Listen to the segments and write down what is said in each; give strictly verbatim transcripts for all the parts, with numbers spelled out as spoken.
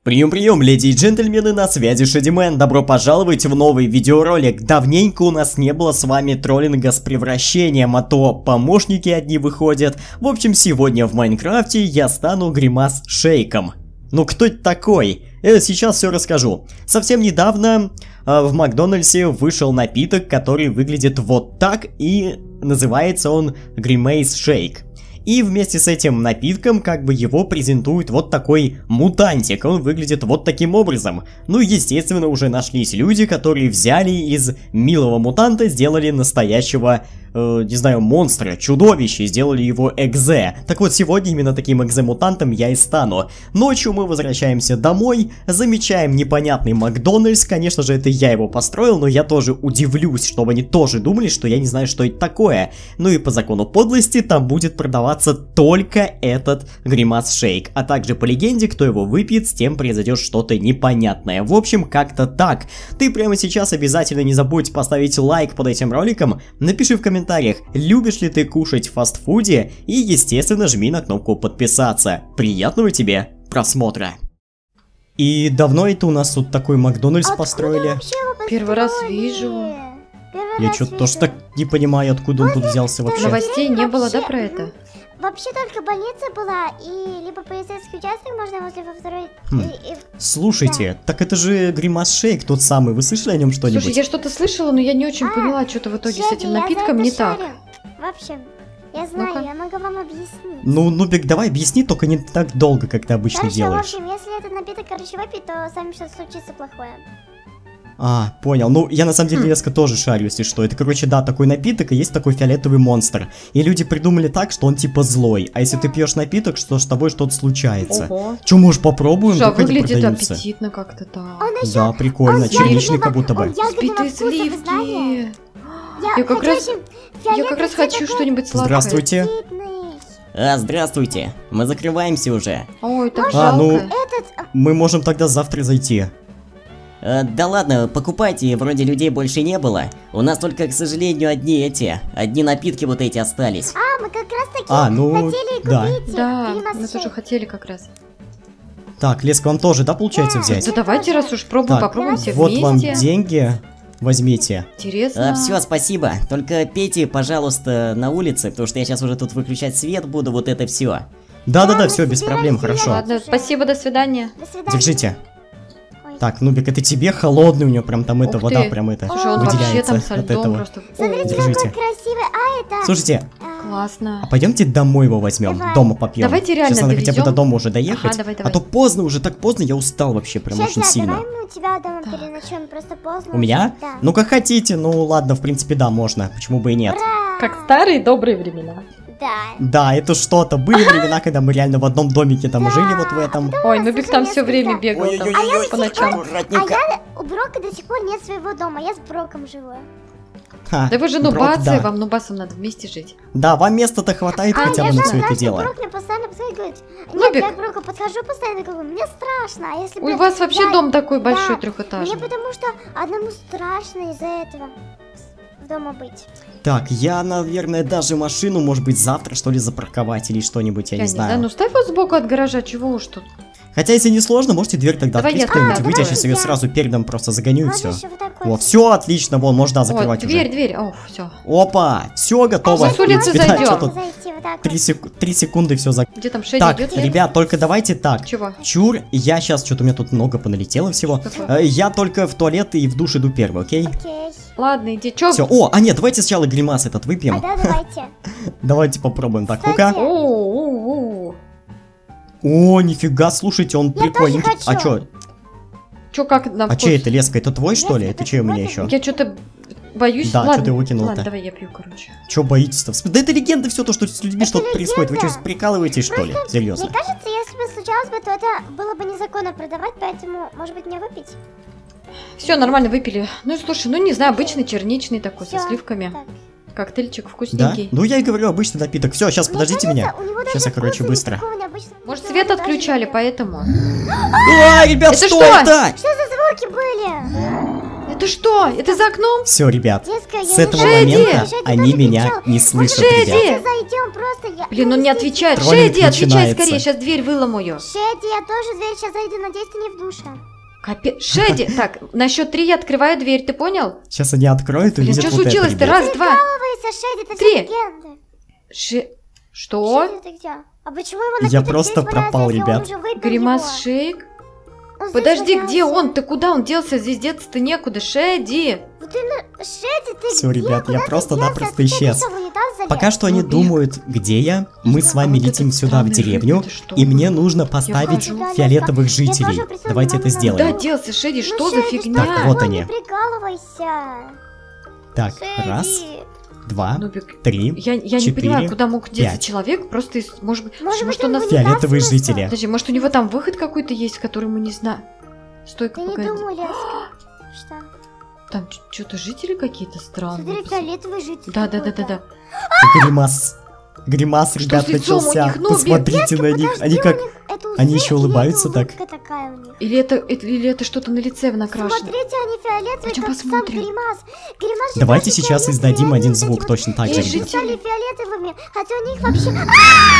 Прием-прием, леди и джентльмены, на связи Шадимен. Добро пожаловать в новый видеоролик. Давненько у нас не было с вами троллинга с превращением, а то помощники одни выходят. В общем, сегодня в Майнкрафте я стану Гримас Шейком. Ну кто это такой? Я сейчас все расскажу. Совсем недавно э, в Макдональдсе вышел напиток, который выглядит вот так, и называется он Гримейс Шейк. И вместе с этим напитком как бы его презентует вот такой мутантик. Он выглядит вот таким образом. Ну, естественно, уже нашлись люди, которые взяли из милого мутанта, сделали настоящего, э, не знаю, монстра, чудовище, сделали его экзе. Так вот, сегодня именно таким экзе-мутантом я и стану. Ночью мы возвращаемся домой, замечаем непонятный Макдональдс. Конечно же, это я его построил, но я тоже удивлюсь, чтобы они тоже думали, что я не знаю, что это такое. Ну и по закону подлости там будет продаваться только этот Гримас Шейк, а также по легенде, кто его выпьет, с тем произойдет что-то непонятное. В общем, как-то так. Ты прямо сейчас обязательно не забудь поставить лайк под этим роликом, напиши в комментариях, любишь ли ты кушать в фастфуде, и, естественно, жми на кнопку подписаться. Приятного тебе просмотра! И давно это у нас тут такой Макдональдс построили? Первый раз вижу. Первый Я раз что-то вижу. тоже так не понимаю, откуда он тут взялся вообще. Новостей не было, Вообще, да, про это? м, Вообще только больница была, и либо полицейский участок можно возле во второй... Хм. и- и- Слушайте, так это же Гримас Шейк тот самый, вы слышали о нем что-нибудь? Слушай, я что-то слышала, но я не очень А, поняла, что-то в итоге с Шеги, этим я за напитком это не так. шарю. В общем, я знаю, Ну-ка. я могу вам объяснить. Ну, Нубик, давай объясни, только не так долго, как ты обычно Хорошо, в делаешь. общем, если этот напиток, короче, выпить, то с вами что-то случится плохое. А, понял. Ну, я на самом деле Хм. резко тоже шарю, если что. Это, короче, да, такой напиток, и есть такой фиолетовый монстр. И люди придумали так, что он типа злой. А если ты пьешь напиток, что с тобой что-то случается. Ого. Че, может, попробуем? Слушай, а Как они выглядит продаются? аппетитно как-то так. Он еще... Да, прикольно, он черничный ягодного- как будто бы. он ягодного Взбитые вкуса, вы знали? сливки. Я, Я как хочу раз- очень Я фиолетовый как раз цвет хочу такой что-нибудь сладкое. Здравствуйте. аппетитный. А, здравствуйте. Мы закрываемся уже. Ой, так А, жалко. ну- Этот... а, Мы можем тогда завтра зайти. Э, да ладно, покупайте, вроде людей больше не было. У нас только, к сожалению, одни эти, одни напитки вот эти остались. А, мы как раз таки А, ну, хотели да. купить их, Да, Гримас мы тоже Шейк. хотели как раз. Так, Леска, вам тоже, да, получается Да. взять? Да давайте, раз уж пробуем, Так, попробуем все Вот вам вместе. деньги. Возьмите. Интересно. все, спасибо. Только пейте, пожалуйста, на улице, потому что я сейчас уже тут выключать свет буду, вот это все. Да-да-да, мы все, без проблем, собираемся хорошо. Ладно, спасибо, до свидания. До свидания. Держите. Ой. Так, Нубик, это тебе холодный, у него прям там это, Ух вода ты. прям это Слушай, он вообще выделяется там со от льдом этого. просто... Смотрите, О, Держите. какой красивый. А, это... Слушайте, а, классно. а пойдемте домой его возьмем, Давай. дома попьем. Давайте реально Сейчас надо хотя бы довезем. до дома уже доехать. Ага, давай, А давай. то поздно уже, так поздно, я устал вообще прям Щас, очень да, сильно. давай мы у тебя дома Так. переночуем, просто поздно. У меня? Да. Ну как хотите, ну ладно, в принципе, да, можно. Почему бы и нет? Ура! Как старые добрые времена. Да. Да, это что-то. Были времена, когда мы реально в одном домике там жили вот в этом. Ой, нас Нубик уже там все несколько. время бегал там Ой-ой-ой-ой, по ночам. А аккуратненько. я у Брока до сих пор нет своего дома, я с Броком живу. Ха, Да вы же Брок, нубасы, да. вам нубасам надо вместе жить. Да, вам места-то хватает А, хотя я бы на знаю, все это что дело. Брок мне постоянно подходит и говорит, нет, Нубик. я к Броку подхожу постоянно, говорю, мне страшно, а если У бы вас вообще я- дом такой большой, Да, трехэтажный. Мне потому что одному страшно из-за этого с- дома быть. Так, я, наверное, даже машину, может быть, завтра, что ли, запарковать или что-нибудь, я, Я не знаю. ну ставь вот сбоку от гаража, чего уж тут. Хотя, если не сложно, можете дверь тогда Давай открыть я кто-нибудь, открою. выйти, я давай сейчас ее я. сразу передом просто загоню и все. Можешь вот так вот. О, все отлично, вон, можно Вот, закрывать дверь, уже. дверь, о, все. Опа, все готово. А с улицы В принципе, да, зайдем. чё тут? Зайти вот так Три, вот. сек- три секунды все за... Где там Шеди Так, идет? ребят, только давайте так. Чего? Чур, я сейчас, что-то у меня тут много поналетело всего. Такое? Э, Я только в туалет и в душ иду первый, окей? Окей. Ладно, иди, чё? Все. О, а нет, давайте сначала гримас этот А выпьем. да, давайте. Давайте попробуем. Так, Кстати, ну-ка. О, о, о. О, нифига, слушайте, он Я прикольненький. тоже А хочу. чё? Чё, как на А вкус? чей это, Леска? Это твой, что ли? Леска, Это чей у меня это еще? Я что-то боюсь. Да, чё Ладно, ты его кинул-то? Ладно, давай я пью, короче. Чё боитесь-то? Всп- Да это легенда все то, что с людьми Это что-то происходит. Вы легенда. что, прикалываетесь, что ли? Мне Серьезно. кажется, если бы случалось бы, то это было бы незаконно продавать, поэтому, может быть, не выпить? Все, нормально выпили. Ну и слушай, ну не знаю, обычный черничный такой, со Всё, сливками. так. Коктейльчик Да? вкусненький. Ну я и говорю, обычный напиток. Все, сейчас, Мне подождите кажется, меня. у него Щас даже я, короче, вкуса быстро. никакого необычного Может, вкуса свет даже отключали, нет. поэтому. А, ребят, Это что что? это? Что за звуки были? Это что? Это за окном? Все, ребят. Детская, я С не этого знаю, Шеди! момента Шеди они тоже меня кричал. не слышат, Шеди! ребят. Сейчас зайдем просто, я... Блин, он не отвечает. Троллинг Шеди, отвечай начинается. скорее, сейчас дверь выломаю. Шеди, я тоже дверь сейчас зайду, надеюсь, ты не в душе. Капец. Шеди, так, на счет три я открываю дверь, ты понял? Сейчас они откроют и Блин, увидят что вот это, случилось-то? ребят. Раз, два, Прикалывайся, Шеди, ты Три. все легенды. Ше... Что? Шеди, ты где? А почему его Я накидать просто здесь валяется, пропал, если он ребят. уже выпил Гримас его? Шейк? Он здесь Подожди, где валялся. он? Ты куда он делся? Здесь деться-то некуда. Шеди! Вот именно, Шеди, ты Всё, где? ребят, Куда я ты просто-напросто делся? Ты исчез. что, в унитаз залез? Пока что они Ну, думают, где я. Мы с А вами вот летим этот сюда в странный деревню, житель, это что? и мне нужно поставить хожу. фиолетовых Я жителей. тоже представляю, Давайте это мама, Куда сделаем. надо. делся, Шеди? Ну, Что за Шеди, фигня? Так, вот такое? они. Не прикалывайся. Так, Шеди. раз, два, Нубик, три, я, я не четыре, понимаю, куда мог деться пять. человек, просто из, может быть, Может может, быть, у он нас... в унитаз фиолетовые смылся? жители. Подожди, может у него там выход какой-то есть, который мы не знаем? Стой-ка, Ты не погоди. думай, Леска. Что? Там что-то жители какие-то странные. Смотри, фиолетовый житель. Да, да, да, да, какой-то. да. Гримас. Гримас, Что ребят, с лицом у начался. них, Нубик? Посмотрите на них. Подожди, Они у как... них это они усы еще или улыбаются это так? улыбка такая у них? Или это, это- или это что-то на лице накрашено? Смотрите, они фиолетовые, Пойдем как посмотрим. сам Гримас. Гримас же Давайте тоже сейчас фиолетовый, издадим они один вот звук эти точно так же, Эй, вот ребят. стали фиолетовыми, хотя у них вообще...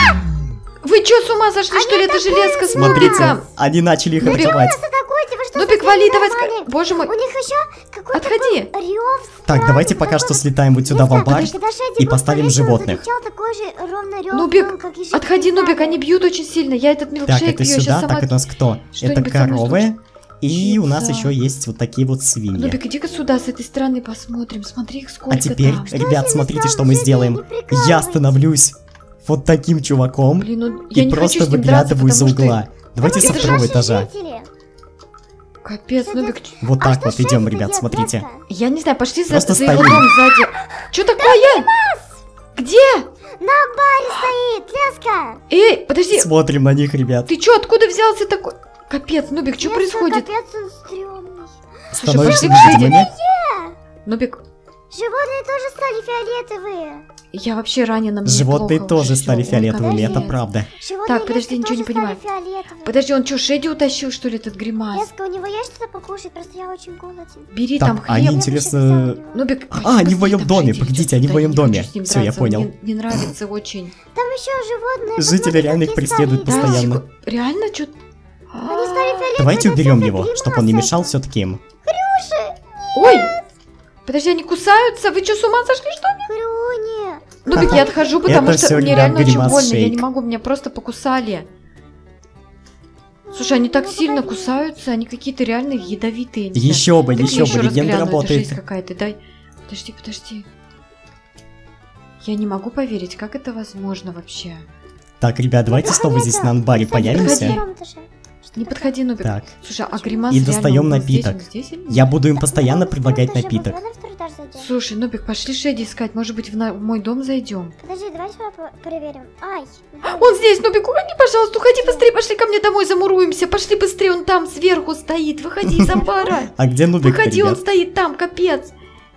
Вы что, с ума сошли, что ли? Это железка с Смотрите, Нубиком. они начали их Нубик. атаковать. Атакуйте, вы что, Нубик, совсем вали, давай, нормальные? ска- боже мой. У них еще какой-то Отходи. был рев Так, странный, давайте пока такой что вот. слетаем вот сюда в Леска, амбар когда Шеди и был поставим повешен, он животных. закричал такой же ровно рев, Нубик, был, как и жители отходи, Нубик, стаи. они бьют очень сильно. Я этот Так, милкшейк это пью, я сюда. сейчас сама... Так, это у нас кто? Это Что-нибудь со мной коровы. И у нас Пицца. еще есть вот такие вот свиньи. Нубик, иди-ка сюда, с этой стороны посмотрим. Смотри, их сколько А теперь, там. ребят, Что смотрите, они что мы там, сделаем. Жени, не прикалывайтесь. Я становлюсь вот таким чуваком Блин, ну я и не просто хочу с ним драться, выглядываю из-за потому что... угла. Давайте со это же второго Наши этажа. жители. Капец, Что Нубик. это? Вот А так что вот Шеди идем, делает, ребят, смотрите. Леска? Я не знаю, пошли за, Просто за его стоим. дом сзади. Что такое? Где? На баре стоит, Леска. Эй, подожди. Смотрим на них, ребят. Ты чё, откуда взялся такой? Капец, Нубик, что Леска, происходит? Капец, он стрёмный. Становимся пошли к невидимыми. Нубик, Животные тоже стали фиолетовые. я вообще ранена, мне Животные плохо тоже уже, стали всё, он фиолетовыми, это капец. правда. Животные Так, подожди, Леска ничего не тоже понимаю. стали фиолетовые. Подожди, он что, Шеди утащил, что ли, этот гримас? Леска, у него есть что-то покушать, просто я очень голоден. Бери Так, там они хлеб. интересно... Нубик, А, они в моем там доме, Шеди погодите, идёт они в сюда, моем я не доме. хочу с ним Всё, я драться, понял. Мне не нравится очень. Там еще животные. Жители посмотри, реально их какие преследуют стали. постоянно. секу- Реально, что? Они стали фиолетовые. Давайте это уберем всё его, за чтобы он не гримаса. мешал все-таки им. Ой! Подожди, они кусаются? Вы что, с ума сошли, что ли? Хрюни. Нубик, я отхожу, потому Это что всё, мне ребят, реально очень гримас больно. Я шейк. не могу, меня просто покусали. Слушай, они так Ну, сильно погоди. кусаются, они какие-то реально ядовитые. я не знаю. Еще бы, Дай-ка еще я бы, раз легенда гляну, это работает. жесть какая-то, дай. Подожди, подожди. Я не могу поверить, как это возможно вообще. Так, ребят, давайте снова здесь на анбаре Кстати, появимся. на втором этаже. Что Не такое? подходи, Нубик. Так, Слушай, а гримас И реально, достаем он был здесь, напиток. он здесь или нет? я буду им постоянно Давай на предлагать второй этаж, напиток. давай на второй этаж зайдем. Слушай, Нубик, пошли Шеди искать. Может быть, в, на- в мой дом зайдем. Подожди, давай сюда по- проверим. Ай. Он здесь, Нубик, уходи, пожалуйста, уходи быстрее, пошли ко мне домой, замуруемся. Пошли быстрее, он там сверху стоит. Выходи из амбара. А где Нубик, Выходи, он ребят? стоит там, капец.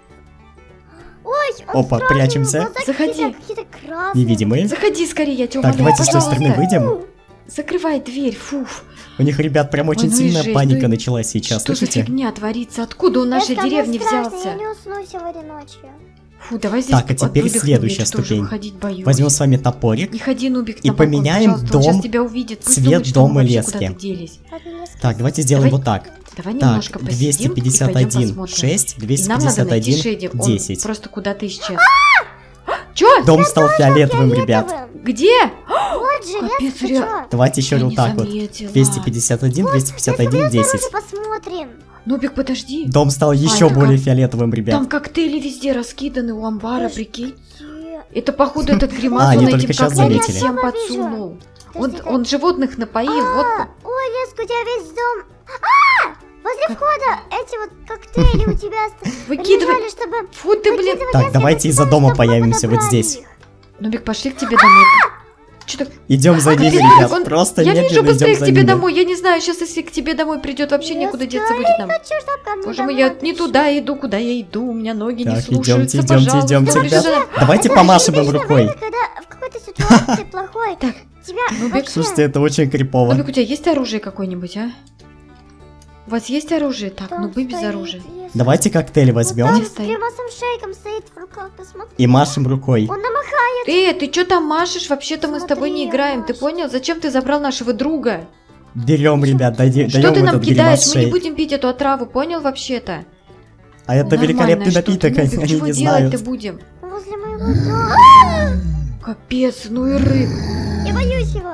Ой, он Опа, страшный, прячемся. глаза Заходи. какие-то- какие-то красные. Невидимые. Заходи скорее, я тебя Так, умоляю, давайте с той пожалуйста. стороны выйдем. Закрывай дверь, фуф. У них, ребят, прям очень ну и сильная жесть, паника ну и началась сейчас, Что за слышите? фигня творится? Откуда он в нашей Леска, мне деревне страшно, взялся? Я не усну сегодня ночью. Фу, давай здесь Так, а теперь выдохнем, следующая я что-то уже ступень. выходить боюсь. Возьмем с вами топорик. Не ходи, Нубик, и на балкон, поменяем пожалуйста, он дом, сейчас тебя увидит. Пусть цвет думает, что мы дома вообще Лески. куда-то делись. Ладно, Леска. Так, давайте сделаем Давай- вот так. Давай Так, немножко посидим двести пятьдесят и пойдем один, посмотрим. шесть, И двести нам надо пятьдесят найти один, Шеди. Он десять. просто куда-то исчез. Чё? Дом стал фиолетовым, ребят. Фиолетовым. Где? Вот же, Капец, Леска, ты реально. чё? Давайте еще Я вот не так вот. заметила. двести пятьдесят один, двести пятьдесят один, десять. Давай посмотрим. Нубик, подожди. Дом стал еще это более как- фиолетовым, ребят. Там коктейли везде раскиданы у амбара, Подожди. прикинь. Это, походу, этот А, гримас, они он только этим щас коктейлем заметили. всем Я вижу. подсунул. Он, Подожди, он животных напоил, А, вот. Ой, Леска, у тебя весь дом. А! Возле Как- входа эти вот коктейли у тебя оста- Выкидывай. лежали, чтобы... Фу ты, блин. выкидывать, Так, Леска, давайте из-за представь, дома чтобы мы появимся вот подобрали здесь. их. Нубик, пошли к тебе домой. Что так? Идем за ними, Капец, ребят. он- Просто Я вижу медленно быстрее идем к за тебе ними. домой. Я не знаю, сейчас если к тебе домой придет, вообще некуда Леска, деться я будет нам. не хочу, чтоб ко мне Боже мой, домой я не пришли. туда иду, куда я иду. У меня ноги не Так, слушаются. идемте, идемте, Пожалуйста, идемте, убежи ребят. за нами. Давайте Это помашем им отличное рукой. время, когда в какой-то ситуации плохой. Так, Тебя Нубик, вообще... Слушайте, это очень крипово. Нубик, у тебя есть оружие какое-нибудь, а? У вас есть оружие? Так, ну вы без оружия. Давайте коктейль Вот возьмем там Где с стоит? гримасом шейком стоит в руках, посмотри. и машем рукой. Он намахает. Э, ты что там машешь? Вообще-то мы с тобой не Смотри, играем. Ты Маш. понял? Зачем ты забрал нашего друга? Берем, ребят, даем Что ты нам этот кидаешь? гримас Мы не шейк. будем пить эту отраву, понял вообще-то? А это Нормальное великолепный что-то. напиток, Нубик, они чего не делать-то знают. будем? Возле моего дома. Капец, ну и рыб. Я боюсь его.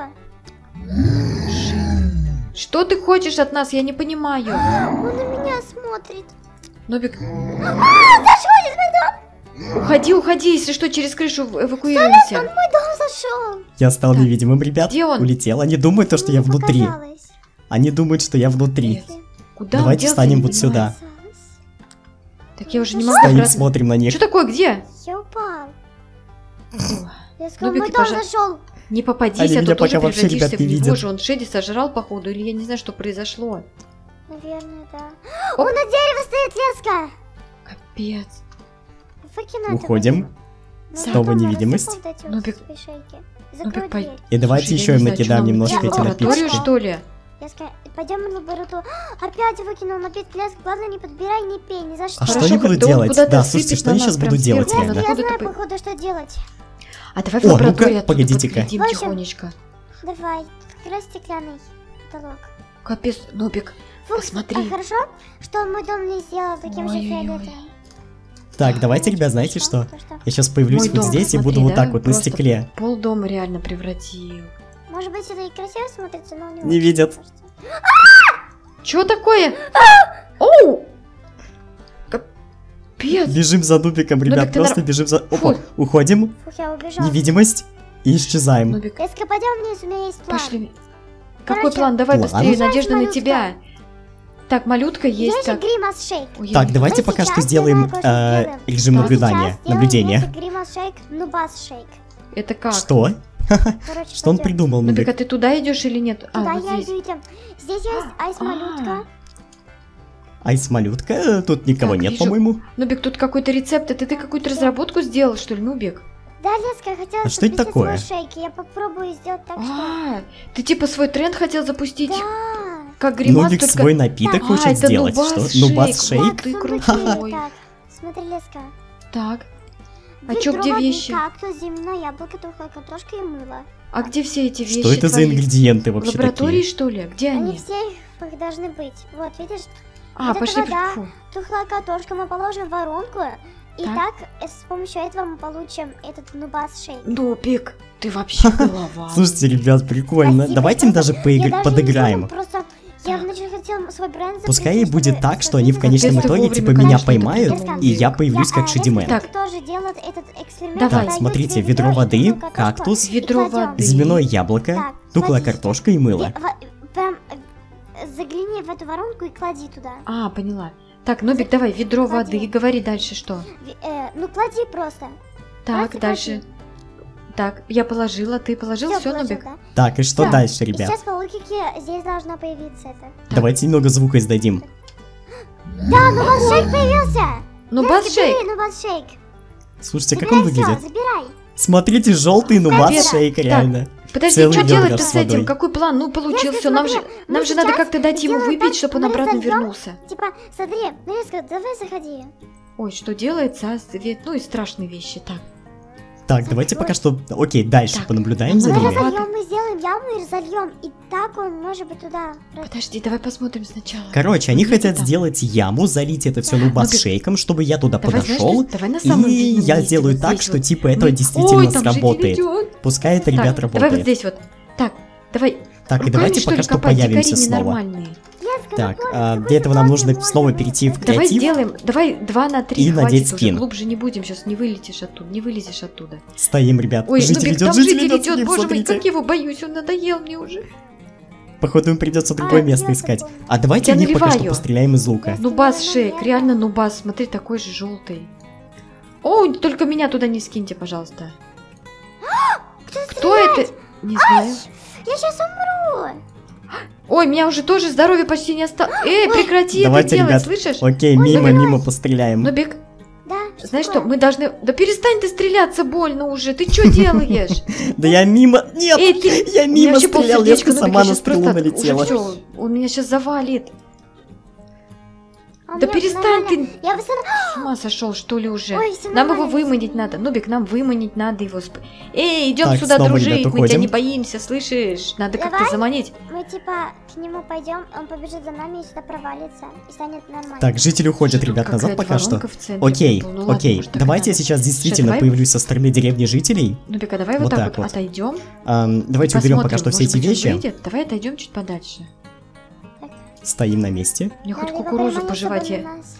Что ты хочешь от нас? Я не понимаю. Он на меня смотрит. Нубик, Заходит в мой дом. уходи, уходи, если что, через крышу эв- эвакуируемся. Он в мой дом зашел. Я стал Так, невидимым, ребят. где он? Улетел. Они думают, то, что я Мне внутри. показалось. Они думают, что я внутри. Куда он Давайте делся, встанем я не вот понимаю. сюда. Показалось. Так я уже не могу Стоим, обратно. смотрим на них. Что такое, где? Я упал. О, Я сказал, Нубик, мой дом пожа- зашел. Не попадись, Они а меня то тоже пока вообще, превратишься ребят, в не него видят. же. Он Шеди сожрал, походу, или я не знаю, что произошло. Наверное, да. Оп. Он на дереве стоит, Леска. Капец. Выкину это, Уходим. выкину. Ну, Снова потом невидимость. рассыпал вот эти Нубик. вот шейки. Нубик, Закрой пой- дверь. И давайте Слушай, еще я им не знаю, что накидаем нам немножко идти в эти лабораторию, напитки. что ли? Леска, пойдем в лабораторию. Опять выкинул напитки, Леска. Главное, не подбирай, не пей, ни за что. А что Хорошо, они будут да он делать? куда-то Да, слушайте, сыпет что на они нас сейчас прям будут делать, сверху, реально? Я откуда-то знаю, по- походу, что делать. А давай в О, лабораторию ну-ка, оттуда погодите-ка. подглядим В общем, тихонечко. Давай, открой стеклянный потолок. Капец, Нубик. Фух, Посмотри. а хорошо, что он мой дом не сделал таким же Ой-ой-ой. фиолетовым. Так, давайте, ребят, знаете что? Я сейчас появлюсь Мой вот дом, здесь и посмотри, буду вот да? так вот на Просто стекле. Пол дома реально превратил. Может быть, это и красиво смотрится, но не Не очень, видят. мне кажется. Чё такое? Оу! Капец. Бежим за Нубиком, ребят, Нубик, ты просто нар- бежим за... Фу. Опа, уходим. Фух, я убежал. Невидимость. И исчезаем. Нубик, Леска, пойдем вниз, у меня есть план. пошли. Какой Короче, план? Давай план? быстрее, надежда на малютка. тебя. Так, малютка есть. Есть же Так, гримас шейк. Ой, Так, я- давайте Мы пока что сейчас сделаем кое-что э, сделаем. режим Так. наблюдания. Сейчас сделаем Наблюдение. вместе гримас шейк, нубас шейк. Это как? Что? Короче, Что он пойдем. придумал, Нубик, а Нубик? ты туда идешь или нет? Туда А, вот я здесь. иду идем. Здесь есть айс-малютка. Айс-малютка? Э, Тут никого Так, нет, вижу. по-моему. Нубик, тут какой-то рецепт. Это ты какую-то разработку сделал, что ли, Нубик? Да, Леска, я хотела А что это запустить такое? свой шейк. Я попробую сделать так, что... А, ты типа свой тренд хотел запустить? Да. Как гримас, Нубик только... свой напиток А, хочет это сделать. нубас Что? Нубас шейк. шейк? Вот ты Так, крутой. смотри, так. Смотри, Леска. Так, А чё, где Ведро, вещи? кактус, земное яблоко, тухлая картошка и мыло. а где все эти вещи Что это за твои? ингредиенты В вообще лаборатории, такие? что ли? Где Они они? все их должны быть. Вот, видишь, А, это пошли. вода. Фу. тухлая картошка мы положим в воронку, и Так. так, э, с помощью этого мы получим этот нубас шейк. Нубик, ты вообще голова. Слушайте, ребят, прикольно. Спасибо, Давайте им просто даже Я поигр- даже подыграем. не думала, просто я Так. вначале хотела свой бренд Пускай и запретить, будет чтобы так, что они в сотрудники- конечном Если итоге вовремя, типа меня конечно, это поймают, придумал. и я появлюсь Я, как а, Шедимен. Леска, Так. ты тоже делает этот эксперимент. Давай. дает Так, смотрите, тебе ведро и воды, тухлую картошку, кактус, и Ведро кладем. воды. земное яблоко, Так, тухлая клади. картошка и мыло. И во- прям э, загляни в эту воронку и клади туда. А, поняла. Так, Нубик, давай, ведро Клади. воды, говори дальше что. Ви- э, ну клади просто. Так, Просто дальше. Так, я положила, ты положил, Всё, все, положил, Нубик? да? Так, и что Да. дальше, И ребят? сейчас по логике здесь должно появиться это. Давайте немного звука издадим. Да, ну бас шейк появился! Ну, Леска, бас шейк. бери, ну бас шейк. Слушайте, как Забирай он всё, выглядит? забирай. Смотрите, желтый нубас Капец. шейк, Так. реально. Подожди, Целый что ведра делать-то с с этим? водой. Какой план? Ну, получил Леска, все. Нам же, смотри, нам мы же надо сейчас как-то дать ему сделаем выпить, так, чтобы он мы обратно разольём. вернулся. Типа, смотри, ну Леска, давай заходи. Ой, что делается? а? Свет- Ну и страшные вещи. Так, Так, давайте пока что... Окей, дальше Так. понаблюдаем за Ну, Мы ними. давай. разольем, мы сделаем яму и разольем. И так он может быть туда. подожди, давай посмотрим сначала. Короче, они Где хотят там? сделать яму, залить это все нубас Ну, ты- шейком, чтобы я туда Давай, знаешь подошел. что? Давай на самом И видном я месте, сделаю вот так, здесь что вот. типа это Мы- действительно Ой, там житель сработает. идет. Пускай это, Так, ребят, давай вот работает. здесь вот. Так, давай. Так, и руками, давайте что ли, пока что копать? появимся Дикари снова. ненормальные. Леска, Так, ну, а, просто для этого нам просто нужно можно снова это. перейти в Давай креатив. сделаем, давай два на три, И хватит надеть уже, скин. глубже не будем, сейчас не вылетишь оттуда, не вылезешь оттуда. Стоим, ребят. Ой, житель Нубик, идет, там житель житель идет, идет, сидит, боже мой, смотрите. как его боюсь, он надоел мне уже. Походу им придется другое А, место я искать. запомнила. А давайте Я в них пока что наливаю. постреляем из лука. Я- Нубас Если шейк, нормально. реально нубас, смотри, такой же желтый. О, только меня туда не скиньте, пожалуйста. Кто это? Не знаю. Я сейчас умру. Ой, меня уже тоже здоровья почти не осталось. Эй, прекрати Давайте, это делать, ребят. слышишь? Окей, мимо, Нубик. мимо постреляем. Нубик, Да, знаешь что, такое? мы должны... Да перестань ты стреляться, больно уже, ты что делаешь? Да я мимо... Нет! Эй, ты... Я У меня мимо вообще стрелял, полсердечка, леска Нубик, сама я на щас стрелу просто- налетела. Уже всё, он меня сейчас завалит. А у Да меня перестань нормально. ты. Я высоко... С ума сошел, что ли, уже? Ой, всё Нам его нормально, выманить всё надо. Нубик, нам выманить надо его. Сп- Эй, идем Так, сюда снова, дружить, ребята, мы тебя уходим. не боимся, слышишь? Надо как-то Давай. заманить. Мы типа к нему пойдем, он побежит за нами и сюда провалится. И станет нормально. Так, жители уходят, Что, ребят, какая-то назад пока что. воронка в центре Окей, была. Ну ладно, окей. может, так и Давайте я надо. сейчас действительно давай. появлюсь со стороны деревни жителей. Нубик, а давай вот, Вот так, так вот, вот. отойдем. Ам, давайте уберем пока что все эти вещи. Выйдет. Давай отойдем чуть подальше. Стоим на месте. Мне хоть Надо его кукурузу приманить, пожевать. чтобы Я... на нас.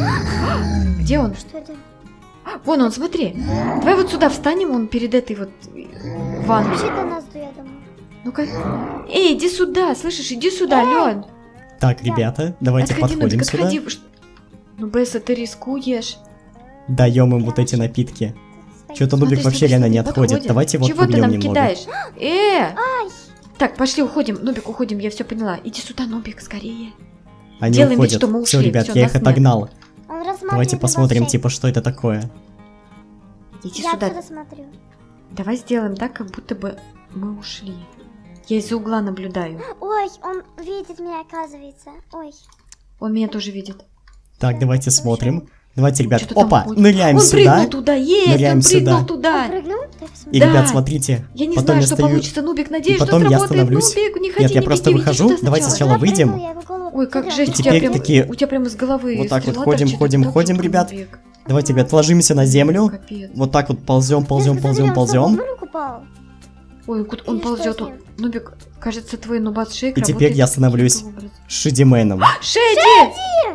Где он? Что это? Вон он, смотри. Давай вот сюда встанем, он перед этой вот э, ванной. Бежит на нас, я думаю. Ну-ка. Эй, иди сюда, слышишь? Иди сюда, Лен. Так, ребята, давайте Отходи, подходим Нубик, сюда. отходи. Ш- Ну, Бесса, ты рискуешь. Даем им вот эти напитки. Что-то Нубик Смотри, вообще смотри, реально не смотри, отходит. подходим. Давайте его Чего ты отпугнем нам немного. кидаешь? Э! Ай! Так, пошли, уходим. Нубик, уходим, я все поняла. Иди сюда, Нубик, скорее. Они Делаем вид, уходят. что мы Все, ушли, ребят, всё, я нас их нет. отогнал. Он рассматривает Давайте нас посмотрим, шесть. типа, что это такое. Иди Я сюда. отсюда смотрю. Давай сделаем так, как будто бы мы ушли. Я из-за угла наблюдаю. Ой, он видит меня, оказывается. Ой. Он меня тоже видит. Так, давайте смотрим. Давайте, ребят, Что-то там опа, ходит. ныряем он сюда. прыгнул туда, есть, Ныряем он прыгнул сюда. туда. Он прыгнул? Дай И, посмотрим. Да. ребят, смотрите. Я не потом знаю, я что стою... получится, Нубик, надеюсь, потом что я сработает. становлюсь. Нубик, не ходи, Нет, я не просто беги, иди выхожу. сюда Давайте сначала. сначала выйдем. Прыгнул, я его голову Ой, как потеряла. жесть, И у тебя, теперь прям, такие- у тебя прям из головы Вот так вот стрела ходим, торчит. ходим, Так ходим, жутко, ребят. Нубик. Давайте, ребят, ложимся на землю. Капец. Вот так вот ползем, ползем, Ты ползем, посмотри, он ползем. в обморок упал. Ой, куда он Или что ползет. с он- ним? Нубик, кажется, твой нубат шейк И теперь работает я становлюсь каким-то образом. Шедименом. Шеди!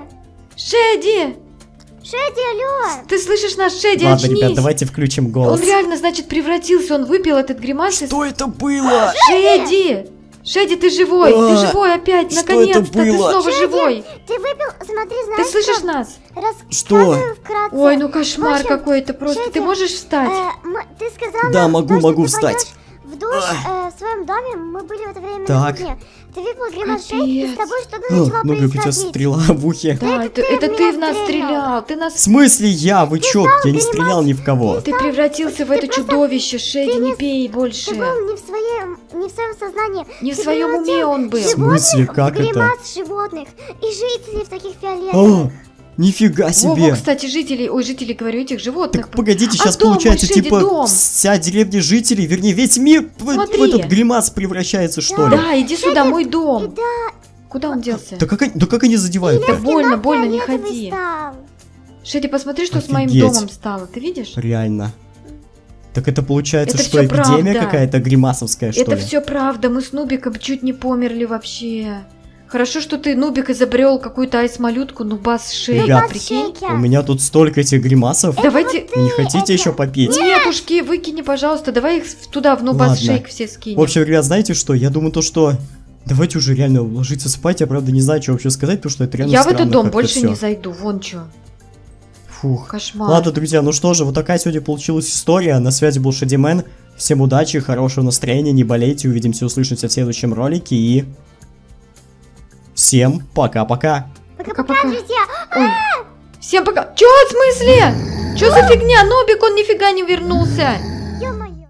Шеди! Шеди, алло! Ты слышишь нас, Шеди, Ладно, очнись! ребят, давайте включим голос. Он реально, значит, превратился, он выпил этот гримас. и- Что это было? Шеди! Шеди, ты живой! Ты А, живой опять! что это Наконец-то! Ты было? снова живой! Ты выпил, смотри, Ты знаешь слышишь что? нас? Что? Рассказываю вкратце. Ой, ну кошмар В общем, какой-то просто. Шеди, Ты можешь встать? Э, мы- ты сказал Да, нам могу, то, что могу ты встать. пойдешь в душ э, в своем доме, мы были в это время Так. на кухне. Ты выпил гримас шейк, и с Капец. тобой что-то А, начало Нубик, у тебя происходить. стрела в ухе. Да, это, ты это в ты меня в нас стрелял. стрелял. Ты нас. В смысле я? Вы чё? Я не стрелял ни в кого. Ты превратился в это чудовище, Шеди, не пей Ты больше. был не в своем, не в своем сознании. Не в Ты своем уме превратил он был. В смысле, как в это? гримас животных и жителей в таких А, фиолетовых. нифига Во, себе. во, кстати, жителей, ой, жителей, говорю, этих животных. Так погодите, А сейчас дом, получается, Шеди, типа, дом. вся деревня жителей, вернее, весь мир в, в Смотри. этот гримас превращается, что ли? Да, иди сюда, мой дом. И да, Куда он делся? Да как, они- да как они задевают-то? Да больно, больно, не фиолетовый ходи. стал. Шеди, посмотри, что с моим Офигеть. домом стало, ты видишь? Реально. Так это получается, Это что всё эпидемия правда. какая-то гримасовская, что Это ли? все правда, мы с Нубиком чуть не померли вообще. Хорошо, что ты, Нубик, изобрел какую-то айс-малютку, Нубас шейк, Ребят, прикинь. Шейки. У меня тут столько этих гримасов. Давайте... Вы не хотите еще попить? Нетушки, выкини, пожалуйста, давай их в- туда, в Нубас Ладно. шейк все скинем. В общем, ребят, знаете что? Я думаю, то, что... Давайте уже реально ложиться спать. Я, правда, не знаю, что вообще сказать, потому что это реально Я в странно этот дом как-то больше всё. не зайду, вон чё. Фух. Кошмар. Ладно, друзья, ну что же, вот такая сегодня получилась история. На связи был Шедимен. Всем удачи, хорошего настроения, не болейте. Увидимся, услышимся в следующем ролике. И... Всем пока-пока. Пока-пока, друзья. Ой. Всем пока. Чё, в смысле? Чё за фигня? Нубик, он нифига не вернулся.